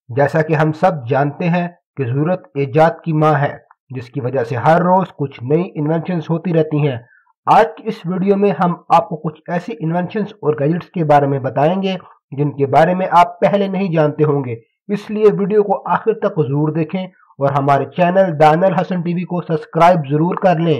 जैसा कि हम सब जानते हैं कि ज़रूरत ईजाद की माँ है, जिसकी वजह से हर रोज़ कुछ नई इन्वेंशंस होती रहती हैं। आज की इस वीडियो में हम आपको कुछ ऐसी इन्वेंशंस और गैजेट्स के बारे में बताएंगे जिनके बारे में आप पहले नहीं जानते होंगे। इसलिए वीडियो को आखिर तक ज़रूर देखें और हमारे चैनल दानियल हसन टीवी को सब्सक्राइब ज़रूर कर लें।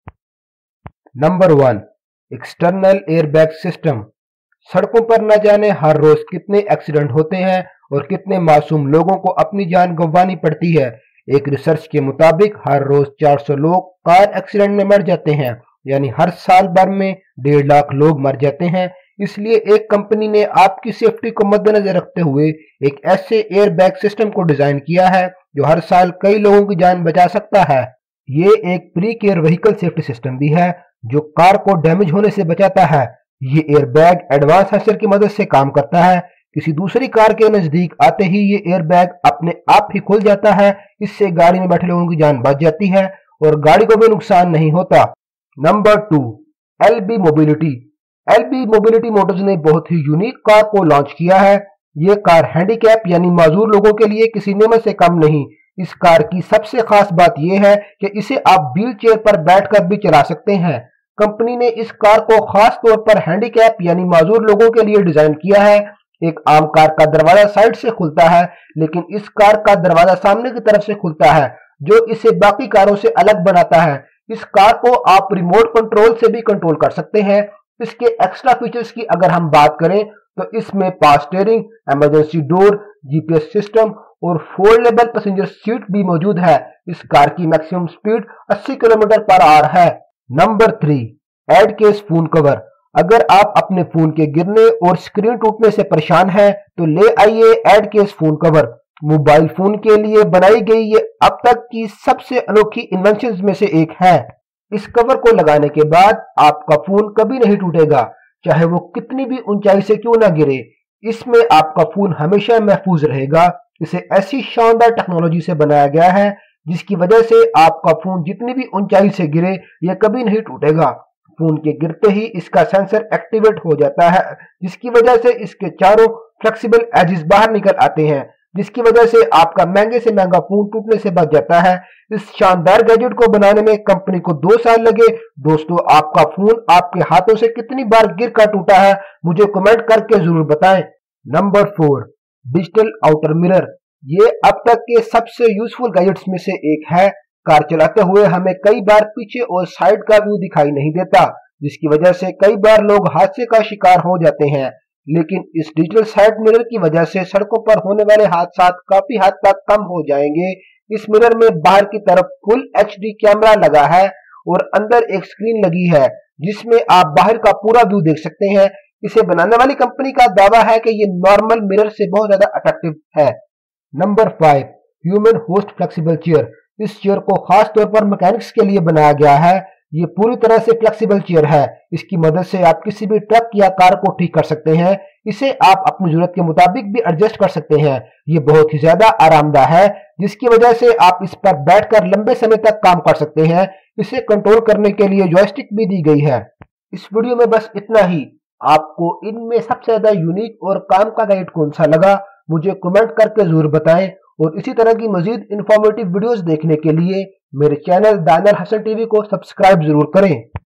Number 1, external airbag system. सड़कों पर न जाने हर रोज कितने एक्सीडेंट होते हैं और कितने मासूम लोगों को अपनी जान गंवानी पड़ती है। एक रिसर्च के मुताबिक हर रोज 400 लोग कार एक्सीडेंट में मर जाते हैं, यानी हर साल भर में 1.5 लाख लोग मर जाते हैं। इसलिए एक कंपनी ने आपकी सेफ्टी को मद्देनजर रखते हुए एक ऐसे एयरबैग सिस्टम को डिजाइन किया है जो हर साल कई लोगों की जान बचा सकता है। ये एक pre care vehicle safety system भी है जो कार को डैमेज होने से बचाता है। ये एयरबैग एडवांस सेंसर की मदद से काम करता है। किसी दूसरी कार के नजदीक आते ही ये एयरबैग अपने आप ही खुल जाता है। इससे गाड़ी में बैठे लोगों की जान बच जाती है और गाड़ी को भी नुकसान नहीं होता। Number 2, LB mobility. LB mobility motors ने बहुत ही यूनिक कार को लॉन्च किया है। ये कार हैंडीकैप यानी माजूर लोगों के लिए किसी नियम से कम नहीं। इस कार की सबसे खास बात यह है कि इसे आप व्हील चेयर पर बैठकर भी चला सकते हैं। कंपनी ने इस कार को खास तौर पर हैंडीकैप यानी माजूर लोगों के लिए डिजाइन किया है। एक आम कार का दरवाजा साइड से खुलता है, लेकिन इस कार का दरवाजा सामने की तरफ से खुलता है, जो इसे बाकी कारों से अलग बनाता है। इस कार को आप रिमोट कंट्रोल से भी कंट्रोल कर सकते हैं। इसके एक्स्ट्रा फीचर्स की अगर हम बात करें तो इसमें power steering, emergency door, GPS system और फोल्डेबल पैसेंजर सीट भी मौजूद है। इस कार की maximum speed 80 kilometre per hour है। Number 3, ad case phone cover. अगर आप अपने फोन के गिरने और स्क्रीन टूटने से परेशान हैं तो ले आइए ad case phone cover. Mobile phone के लिए बनाई गई ये अब तक की सबसे अनोखी इन्वेंशंस में से एक है। इस कवर को लगाने के बाद आपका फोन कभी नहीं टूटेगा, चाहे वो कितनी भी ऊंचाई से क्यों ना गिरे। इसमें आपका फोन हमेशा महफूज रहेगा। इसे ऐसी शानदार टेक्नोलॉजी से बनाया गया है जिसकी वजह से आपका फोन जितनी भी ऊंचाई से गिरे यह कभी नहीं टूटेगा। फोन के गिरते ही इसका सेंसर एक्टिवेट हो जाता है, जिसकी वजह से इसके चारों फ्लेक्सिबल एजेस बाहर निकल आते हैं, जिसकी वजह से आपका महंगे से महंगा फोन टूटने से बच जाता है। इस शानदार गैजेट को बनाने में कंपनी को 2 साल लगे। दोस्तों, आपका फोन आपके हाथों से कितनी बार गिर कर टूटा है, मुझे कमेंट करके जरूर बताएं। Number 4, digital outer mirror. ये अब तक के सबसे यूजफुल गैजेट्स में से एक है। कार चलाते हुए हमें कई बार पीछे और साइड का व्यू दिखाई नहीं देता, जिसकी वजह से कई बार लोग हादसे का शिकार हो जाते हैं। लेकिन इस डिजिटल साइड मिरर की वजह से सड़कों पर होने वाले हादसा काफी हद तक कम हो जाएंगे। इस मिरर में बाहर की तरफ फुल एचडी कैमरा लगा है और अंदर एक स्क्रीन लगी है जिसमें आप बाहर का पूरा व्यू देख सकते हैं। इसे बनाने वाली कंपनी का दावा है कि ये नॉर्मल मिरर से बहुत ज्यादा अट्रैक्टिव है। Number 5, human host flexible chair. इस चेयर को खास तौर पर मैकेनिक्स के लिए बनाया गया है। ये पूरी तरह से फ्लेक्सिबल चेयर है। इसकी मदद से आप किसी भी ट्रक या कार को ठीक कर सकते हैं। इसे आप अपनी जरूरत के मुताबिक भी एडजस्ट कर सकते हैं। ये बहुत ही ज्यादा आरामदायक है, जिसकी वजह से आप इस पर बैठकर लंबे समय तक काम कर सकते हैं। इसे कंट्रोल करने के लिए जॉयस्टिक भी दी गई है। इस वीडियो में बस इतना ही। आपको इनमें सबसे ज्यादा यूनिक और काम का गाइड कौन सा लगा, मुझे कमेंट करके जरूर बताएं। और इसी तरह की मजीद इंफॉर्मेटिव वीडियोस देखने के लिए मेरे चैनल दानियल हसन टीवी को सब्सक्राइब जरूर करें।